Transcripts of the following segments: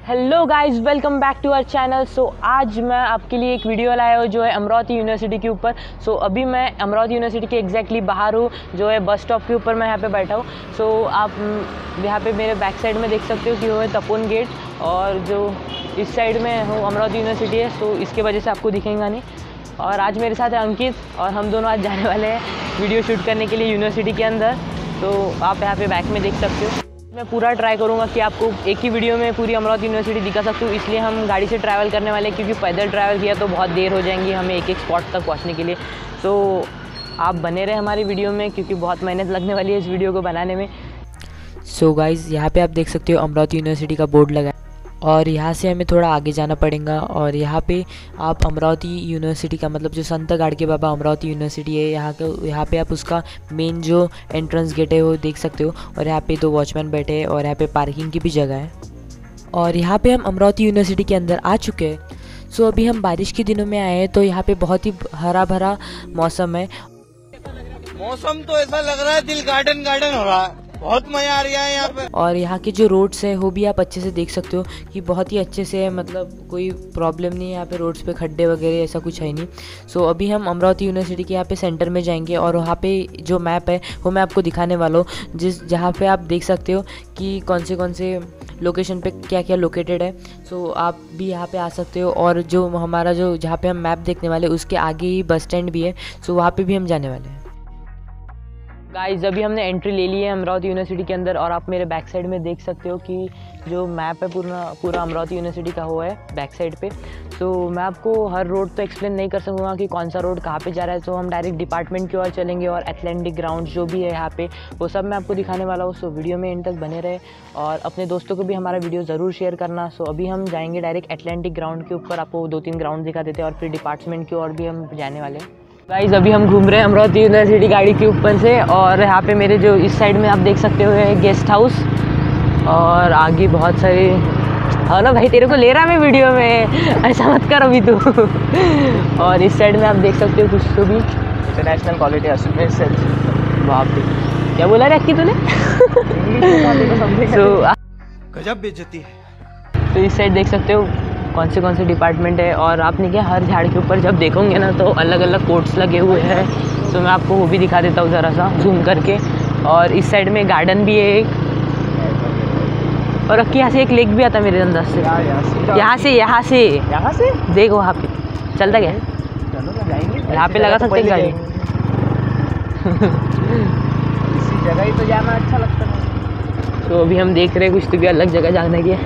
Hello guys, welcome back to our channel. So आज मैं आपके लिए एक वीडियो लाया हूँ जो है अमरावती यूनिवर्सिटी के ऊपर। सो अभी मैं अमरावती यूनिवर्सिटी के एग्जैक्टली बाहर हूँ, जो है बस स्टॉप के ऊपर मैं यहाँ पे बैठा हूँ। सो आप यहाँ पे मेरे बैक साइड में देख सकते हो कि वो है तपोवन गेट, और जो इस साइड में हो अमरावती यूनिवर्सिटी है। सो इसके वजह से आपको दिखेगा नहीं। और आज मेरे साथ है अंकित, और हम दोनों आज जाने वाले हैं वीडियो शूट करने के लिए यूनिवर्सिटी के अंदर। तो आप यहाँ पे बैक में देख सकते हो। मैं पूरा ट्राई करूँगा कि आपको एक ही वीडियो में पूरी अमरावती यूनिवर्सिटी दिखा सकूँ, इसलिए हम गाड़ी से ट्रैवल करने वाले हैं, क्योंकि पैदल ट्रैवल किया तो बहुत देर हो जाएंगी हमें एक एक स्पॉट तक पहुँचने के लिए। तो आप बने रहे हमारी वीडियो में, क्योंकि बहुत मेहनत लगने वाली है इस वीडियो को बनाने में। सो गाइज़, यहाँ पे आप देख सकते हो अमरावती यूनिवर्सिटी का बोर्ड लगा है, और यहाँ से हमें थोड़ा आगे जाना पड़ेगा। और यहाँ पे आप अमरावती यूनिवर्सिटी का मतलब जो संत गाड़गे बाबा अमरावती यूनिवर्सिटी है, यहाँ पे आप उसका मेन जो एंट्रेंस गेट है वो देख सकते हो। और यहाँ पे 2 वॉचमैन बैठे हैं, और यहाँ पे पार्किंग की भी जगह है। और यहाँ पे हम अमरावती यूनिवर्सिटी के अंदर आ चुके हैं। सो अभी हम बारिश के दिनों में आए हैं, तो यहाँ पे बहुत ही हरा भरा मौसम है। मौसम तो ऐसा लग रहा है दिल गार्डन गार्डन हो रहा है, बहुत मजा आ रहा है यहाँ पे। और यहाँ के जो रोड्स है वो भी आप अच्छे से देख सकते हो कि बहुत ही अच्छे से है, मतलब कोई प्रॉब्लम नहीं है यहाँ पे, रोड्स पे खड्डे वगैरह ऐसा कुछ है नहीं। सो अभी हम अमरावती यूनिवर्सिटी के यहाँ पे सेंटर में जाएंगे, और वहाँ पे जो मैप है वो मैं आपको दिखाने वाला हूँ, जहाँ पे आप देख सकते हो कि कौन से लोकेशन पे क्या क्या लोकेटेड है। सो आप भी यहाँ पे आ सकते हो। और जो हमारा जो जहाँ पे हम मैप देखने वाले उसके आगे ही बस स्टैंड भी है, सो वहाँ पे भी हम जाने वाले हैं। गाइस, अभी हमने एंट्री ले ली है अमरावती यूनिवर्सिटी के अंदर, और आप मेरे बैक साइड में देख सकते हो कि जो मैप है पूरा अमरावती यूनिवर्सिटी का वो है बैक साइड पे। तो मैं आपको हर रोड तो एक्सप्लेन नहीं कर सकूँगा कि कौन सा रोड कहाँ पे जा रहा है। तो हम डायरेक्ट डिपार्टमेंट की ओर चलेंगे, और एथलेटिक ग्राउंड जो भी है यहाँ पे वो सब मैं आपको दिखाने वाला हूँ। सो वीडियो में एंड तक बने रहे, और अपने दोस्तों को भी हमारा वीडियो ज़रूर शेयर करना। सो अभी हम जाएंगे डायरेक्ट एथलेटिक ग्राउंड के ऊपर, आपको 2-3 ग्राउंड दिखा देते हैं, और फिर डिपार्टमेंट की ओर भी हम जाने वाले हैं। गाइस, अभी हम घूम रहे हैं अमरावती यूनिवर्सिटी गाड़ी के ऊपर से, और यहाँ पे मेरे जो इस साइड में आप देख सकते हो है गेस्ट हाउस, और आगे बहुत सारे। हाँ ना भाई, तेरे को ले रहा मैं वीडियो में, ऐसा मत कर अभी तू। और इस साइड में आप देख सकते हो कुछ तो भी इंटरनेशनल क्वालिटी असूमेंट। वहाँ पे क्या बोला रे अक्की तूने? गजब बेइज्जती है। तो इस साइड देख सकते हो कौन से डिपार्टमेंट है, और आपने क्या हर झाड़ के ऊपर जब देखोगे ना तो अलग अलग कोट्स लगे हुए हैं। तो मैं आपको वो भी दिखा देता हूँ ज़रा सा जूम करके। और इस साइड में गार्डन भी है एक, और अक्की यहाँ से एक लेक भी आता है मेरे अंदर से। यहाँ से देखो, वहाँ पे चलता क्या यहाँ पे लगा सकते गाड़ी। इसी जगह ही तो जाना अच्छा लगता है। तो अभी हम देख रहे हैं कुछ तो भी अलग जगह जाने की।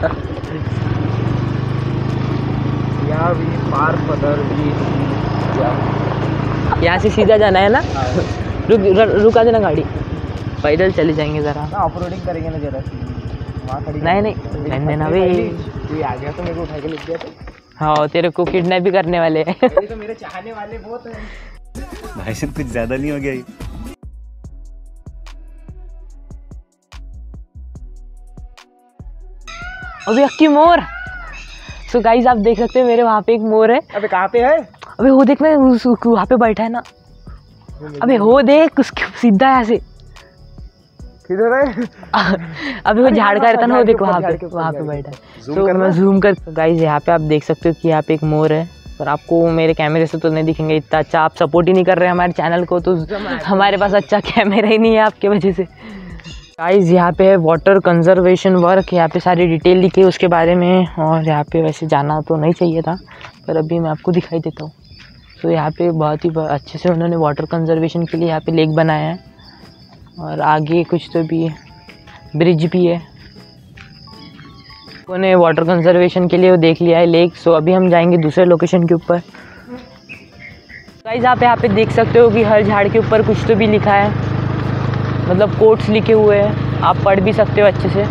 यहाँ से सीधा जाना है ना? रुका देना गाड़ी, पैदल चले जाएंगे ज़रा। ऑफ रोडिंग करेंगे ना जरा, वहाँ खड़ी। नहीं रहने देना भाई, कोई आ गया तो मेरे को उठा के ले गया तो। हाँ, तेरे को किडनैप भी करने वाले हैं। तो मेरे चाहने वाले बहुत हैं भाई साहब, कुछ ज़्यादा नहीं हो गया ये? अभी अक्की मोर। सो गाइस, आप देख सकते हो मेरे वहाँ पे एक मोर है। अबे कहाँ पे है? अबे वो देख, मैं वहाँ पे बैठा है ना। अबे वो देख, उसके सीधा यहाँ से। किधर है? अबे वो झाड़ का रहता ना, वो देख वहाँ पे बैठा है। तो मैं जूम कर। गाइस, यहाँ पे आप देख सकते हो कि यहाँ पे एक मोर है, पर आपको मेरे कैमरे से तो नहीं दिखेंगे इतना अच्छा। आप सपोर्ट ही नहीं कर रहे हमारे चैनल को, तो हमारे पास अच्छा कैमरा ही नहीं है आपके वजह से। गाइस, यहाँ पे है वाटर कंजर्वेशन वर्क, यहाँ पे सारी डिटेल लिखी है उसके बारे में। और यहाँ पे वैसे जाना तो नहीं चाहिए था, पर अभी मैं आपको दिखाई देता हूँ। तो यहाँ पे बहुत ही अच्छे से उन्होंने वाटर कंजर्वेशन के लिए यहाँ पे लेक बनाया है, और आगे कुछ तो भी ब्रिज भी है। उन्होंने वाटर कंजर्वेशन के लिए वो देख लिया है लेक। सो अभी हम जाएंगे दूसरे लोकेशन के ऊपर। गाइस, आप यहाँ पे देख सकते हो कि हर झाड़ के ऊपर कुछ तो भी लिखा है, मतलब कोट्स लिखे हुए हैं, आप पढ़ भी सकते हो अच्छे से।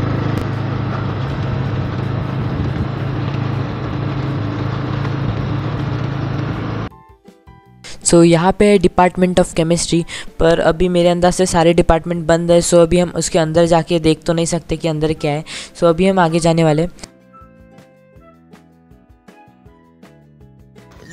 सो यहाँ पे है डिपार्टमेंट ऑफ केमिस्ट्री, पर अभी मेरे अंदर से सारे डिपार्टमेंट बंद है। सो अभी हम उसके अंदर जाके देख तो नहीं सकते कि अंदर क्या है। सो अभी हम आगे जाने वाले।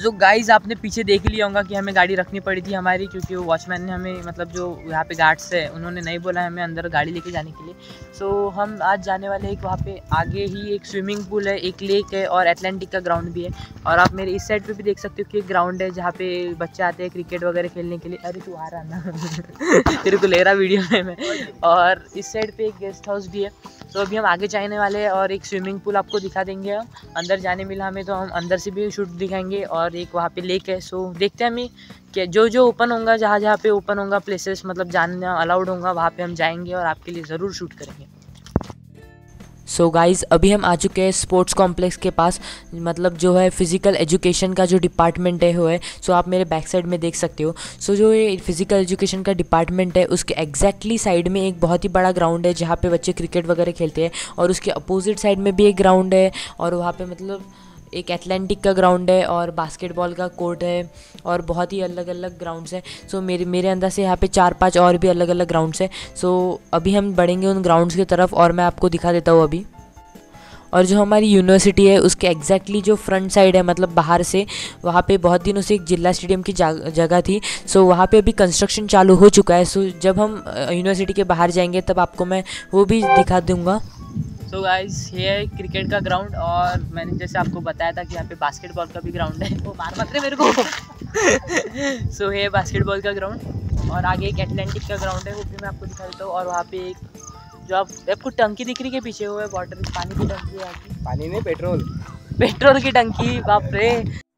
जो गाइस आपने पीछे देख लिया होगा कि हमें गाड़ी रखनी पड़ी थी हमारी, क्योंकि वो वॉचमैन ने हमें मतलब जो यहाँ पे गार्ड्स है उन्होंने नहीं बोला हमें अंदर गाड़ी लेके जाने के लिए। सो हम आज जाने वाले एक वहाँ पे आगे ही एक स्विमिंग पूल है, एक लेक है और एटलांटिक का ग्राउंड भी है। और आप मेरे इस साइड पे भी देख सकते हो कि एक ग्राउंड है जहाँ पे बच्चे आते हैं क्रिकेट वगैरह खेलने के लिए। अरे तू आ रहा ना तेरे को ले रहा वीडियो में मैं। और इस साइड पे एक गेस्ट हाउस भी है। तो अभी हम आगे जाने वाले हैं और एक स्विमिंग पूल आपको दिखा देंगे। हम अंदर जाने मिला हमें तो हम अंदर से भी शूट दिखाएंगे और एक वहाँ पे लेक है। सो देखते हैं हमें कि जो ओपन होगा, जहाँ पे ओपन होगा प्लेसेस मतलब जानना अलाउड होगा वहाँ पे हम जाएंगे और आपके लिए ज़रूर शूट करेंगे। सो गाइज़ अभी हम आ चुके हैं स्पोर्ट्स कॉम्प्लेक्स के पास, मतलब जो है फिज़िकल एजुकेशन का जो डिपार्टमेंट है वो है। सो आप मेरे बैक साइड में देख सकते हो। सो जो ये फिज़िकल एजुकेशन का डिपार्टमेंट है उसके एग्जैक्टली साइड में एक बहुत ही बड़ा ग्राउंड है जहाँ पे बच्चे क्रिकेट वगैरह खेलते हैं। और उसके अपोजिट साइड में भी एक ग्राउंड है और वहाँ पे मतलब एक एटलांटिक का ग्राउंड है और बास्केटबॉल का कोर्ट है और बहुत ही अलग अलग ग्राउंड्स हैं। सो मेरे अंदर से यहाँ पे 4-5 और भी अलग अलग ग्राउंड्स हैं। सो अभी हम बढ़ेंगे उन ग्राउंड्स की तरफ और मैं आपको दिखा देता हूँ अभी। और जो हमारी यूनिवर्सिटी है उसके एग्जैक्टली जो फ्रंट साइड है मतलब बाहर से, वहाँ पे बहुत दिनों से एक जिला स्टेडियम की जगह थी। सो वहाँ पे अभी कंस्ट्रक्शन चालू हो चुका है। सो जब हम यूनिवर्सिटी के बाहर जाएंगे तब आपको मैं वो भी दिखा दूँगा। सो गाइस ये है क्रिकेट का ग्राउंड और मैंने जैसे आपको बताया था कि यहाँ पे बास्केटबॉल का भी ग्राउंड है। वो मार मत रहे मेरे को। सो ये बास्केटबॉल का ग्राउंड और आगे एक एटलांटिक का ग्राउंड है, वो भी मैं आपको दिखा देता हूँ। और वहाँ पे एक जो आपको टंकी दिख रही है पीछे, वो है वाटर पानी की टंकी है। पानी नहीं, पेट्रोल की टंकी। बाप रे,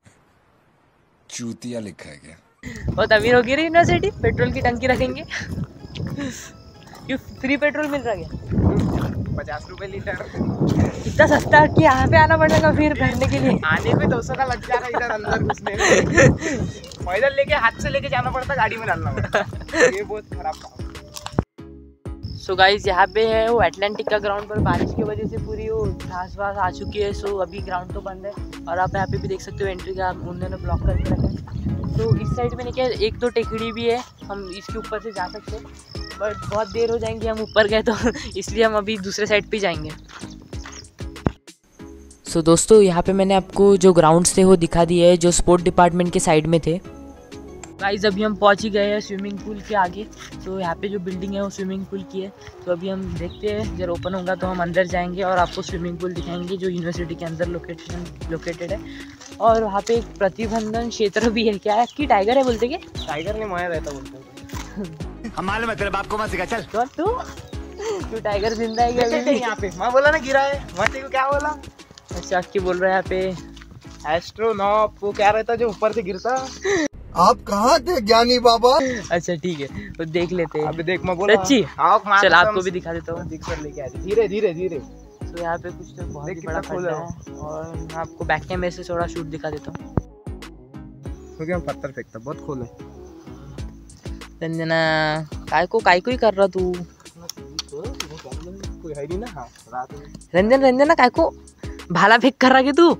चूतिया लिखा है क्या? बहुत अमीर होगी रे यूनिवर्सिटी, पेट्रोल की टंकी रखेंगे। क्यों फ्री पेट्रोल मिल रहा है? 50 रुपए लीटर। इतना सस्ता कि यहाँ पे आना पड़ेगा फिर भरने के लिए। आने में 200 का लग जाएगा इधर अंदर घुसने में। पैदल लेके हाथ से लेके जाना पड़ता, गाड़ी में डालना पड़ता। ये बहुत खराब काम। सो गाइस यहाँ पे है वो एटलांटिक का ग्राउंड, पर बारिश की वजह से पूरी वो घास वास आ चुकी है। सो अभी ग्राउंड तो बंद है और आप यहाँ पे भी देख सकते हो एंट्री का उन्होंने ब्लॉक करके रखा है। तो इस साइड में क्या 1-2 टेकड़ी भी है, हम इसके ऊपर से जा सकते हैं बट बहुत देर हो जाएंगी हम ऊपर गए तो इसलिए हम अभी दूसरे साइड पे जाएंगे। सो दोस्तों यहाँ पे मैंने आपको जो ग्राउंड्स थे वो दिखा दिए हैं जो स्पोर्ट डिपार्टमेंट के साइड में थे। गाइस अभी हम पहुंच ही गए हैं स्विमिंग पूल के आगे। तो यहाँ पे जो बिल्डिंग है वो स्विमिंग पूल की है। तो अभी हम देखते हैं जब ओपन होगा तो हम अंदर जाएंगे और आपको स्विमिंग पूल दिखाएंगे जो यूनिवर्सिटी के अंदर लोकेटेड है। और वहाँ पे एक प्रतिबंधन क्षेत्र भी है। क्या है कि टाइगर है बोलते क्या? टाइगर नहीं माया रहता बोलते। हम मालूम है तेरे बाप को मत सिखा, चल। तू टाइगर जिंदा है क्या अभी? यहाँ पे मैं बोला ना गिरा है, मैं तेरे को क्या बोला? अच्छा की बोल रहा है यहाँ पे एस्ट्रोनॉट वो क्या रहता जो ऊपर से गिरता। आप कहाँ थे ज्ञानी बाबा? अच्छा ठीक है तो देख लेते हैं। अभी देख मैं बोला सच्ची चल आपको भी दिखा देता हूँ। दिख कर लेके आए धीरे धीरे धीरे। तो यहाँ पे कुछ तो बहुत ही बड़ा खड्डा है और मैं आपको बैक कैमरे से थोड़ा शूट दिखा देता हूँ। क्योंकि हम पत्थर फेंकता बहुत खोल है। रंजना काय को ही कर रहा तू? कोई है नहीं ना। हाँ रात में रंजना काय को भाला फेंक कर रहा है तू?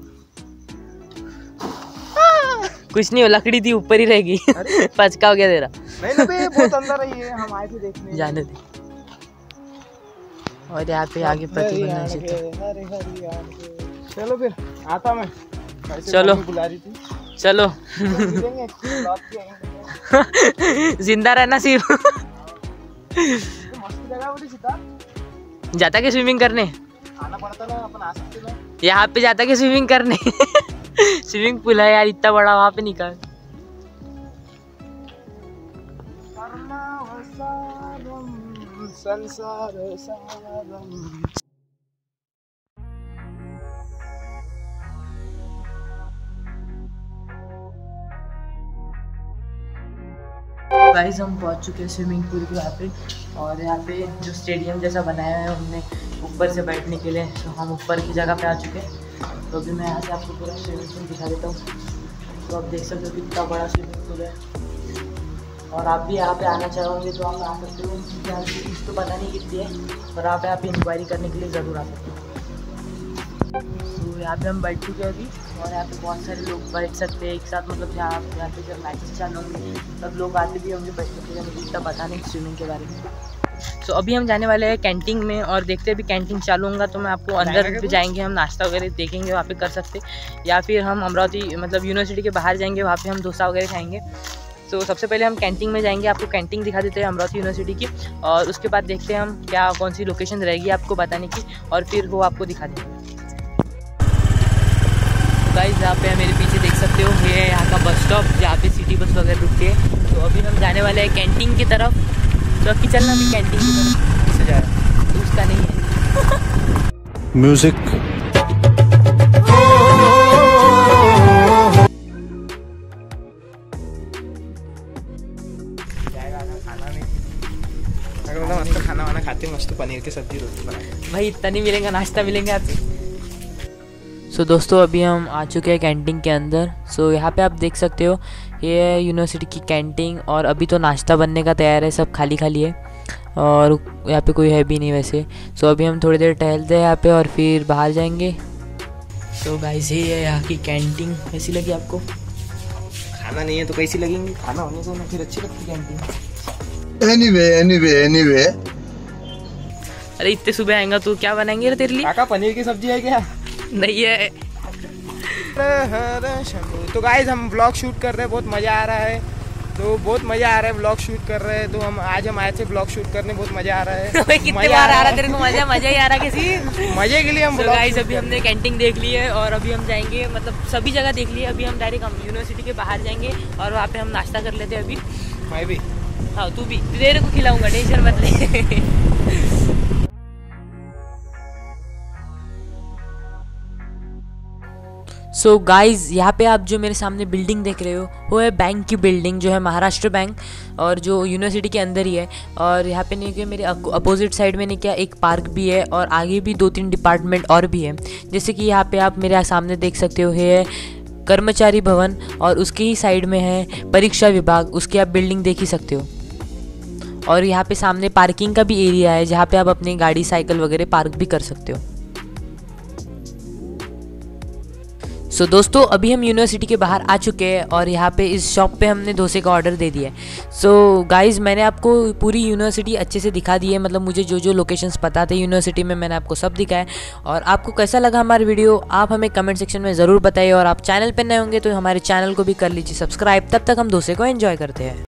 कुछ नहीं हो, लकड़ी थी ऊपर ही रहेगी। पचका हो गया तेरा। नहीं ना बे, बहुत अंदर ही है, हम आए थे देखने। जाने दे। और यहाँ पे आगे प्रतिबंधन क्षेत्र। चलो फिर आता मैं। चलो बुला रही थी। चलो जिंदा रहना सिर्फ। जाता के स्विमिंग करने आना पड़ता ना, अपन आ सकते ना। यहाँ पे जाता के स्विमिंग करने। स्विमिंग पूल है यार इतना बड़ा, वहाँ पे निकाल। संसार सारम। गाइस हम पहुंच चुके हैं स्विमिंग पूल के यहाँ पे। और यहाँ पे जो स्टेडियम जैसा बनाया है हमने ऊपर से बैठने के लिए, तो हम ऊपर की जगह पे आ चुके हैं। तो अभी मैं यहाँ से आपको पूरा स्विमिंग पूल दिखा देता हूँ। तो आप देख सकते हो कितना बड़ा स्विमिंग पूल है। और आप भी यहाँ पे आना चाहोगे तो आप आ सकते हो, क्योंकि यहाँ की फीस तो पता नहीं कितनी है, पर आप यहाँ पे इंक्वायरी करने के लिए ज़रूर आ सकते हो। तो यहाँ पे हम बैठ चुके हैं अभी और यहाँ पे बहुत सारे लोग बैठ सकते हैं एक साथ। मतलब यहाँ पे जब मैचेस चालू होंगे तब लोग आते भी होंगे बैठने के लिए। मुझे इतना पता नहीं स्विमिंग के बारे में। सो अभी हम जाने वाले हैं कैंटीन में और देखते हैं अभी कैंटीन चालू होगा तो मैं आपको अंदर जाएंगे, हम नाश्ता वगैरह देखेंगे वहाँ पे कर सकते, या फिर हम अमरावती मतलब यूनिवर्सिटी के बाहर जाएंगे, वहाँ पे हम डोसा वगैरह खाएंगे। तो सबसे पहले हम कैंटीन में जाएंगे, आपको कैंटीन दिखा देते हैं अमरावती यूनिवर्सिटी की, और उसके बाद देखते हैं हम क्या कौन सी लोकेशन रहेगी आपको बताने की, और फिर वो आपको दिखा देंगे। गाइस यहाँ पे मेरे पीछे देख सकते हो ये है यहाँ का बस स्टॉप जहाँ पे सिटी बस वगैरह रुकती है। तो अभी हम जाने वाले हैं कैंटीन की तरफ, तो अभी चलना भी कैंटीन की तरफ। किससे जा रहा है? तो उसका नहीं है म्यूजिक मस्त खाना वाना खाते, मस्त पनीर की सब्जी रोटी बना भाई, इतना नहीं मिलेगा, नाश्ता मिलेंगे आपको। सो दोस्तों अभी हम आ चुके हैं कैंटीन के अंदर। सो यहाँ पे आप देख सकते हो ये है यूनिवर्सिटी की कैंटीन, और अभी तो नाश्ता बनने का तैयार है, सब खाली खाली है और यहाँ पे कोई है भी नहीं वैसे। सो अभी हम थोड़ी देर टहलते हैं यहाँ पे और फिर बाहर जाएंगे। तो गाइस ये है यहाँ की कैंटीन, कैसी लगी आपको? खाना नहीं है तो कैसी लगेंगी, खाना होने से ना फिर अच्छी लगती कैंटीन। एनीवे अरे इतने सुबह आएगा तो क्या बनाएंगे रे तेरे लिए? काका पनीर की सब्जी है क्या? नहीं है। तो गाइस हम ब्लॉग शूट कर रहे हैं, बहुत मज़ा आ रहा है, तो बहुत मज़ा आ रहा है ब्लॉग शूट कर रहे हैं। तो हम आज आए थे ब्लॉग शूट करने, बहुत मज़ा आ रहा है। कितने बार आ रहा तेरे को मजा? मजा ही आ रहा किसी मजे के लिए हम गाइस अभी हमने कैंटीन देख ली है और अभी हम जाएंगे, मतलब सभी जगह देख ली है, अभी हम डायरेक्ट हम यूनिवर्सिटी के बाहर जाएंगे और वहाँ पे हम नाश्ता कर लेते हैं अभी। मैं भी, हाँ तू भी, तेरे को खिलाऊंगा, टेंशन मत ले। सो गाइज़ यहाँ पे आप जो मेरे सामने बिल्डिंग देख रहे हो वो है बैंक की बिल्डिंग, जो है महाराष्ट्र बैंक, और जो यूनिवर्सिटी के अंदर ही है। और यहाँ पे नहीं क्या मेरे अपोजिट साइड में नहीं क्या एक पार्क भी है, और आगे भी 2-3 डिपार्टमेंट और भी है। जैसे कि यहाँ पे आप मेरे सामने देख सकते हो ये है कर्मचारी भवन, और उसके ही साइड में है परीक्षा विभाग, उसकी आप बिल्डिंग देख ही सकते हो। और यहाँ पे सामने पार्किंग का भी एरिया है जहाँ पे आप अपनी गाड़ी साइकिल वगैरह पार्क भी कर सकते हो। सो दोस्तों अभी हम यूनिवर्सिटी के बाहर आ चुके हैं और यहाँ पे इस शॉप पे हमने डोसे का ऑर्डर दे दिया है। सो गाइज़ मैंने आपको पूरी यूनिवर्सिटी अच्छे से दिखा दी है, मतलब मुझे जो जो लोकेशंस पता थे यूनिवर्सिटी में मैंने आपको सब दिखाया। और आपको कैसा लगा हमारा वीडियो आप हमें कमेंट सेक्शन में ज़रूर बताइए, और आप चैनल पर नए होंगे तो हमारे चैनल को भी कर लीजिए सब्सक्राइब। तब तक हम डोसे को एंजॉय करते हैं।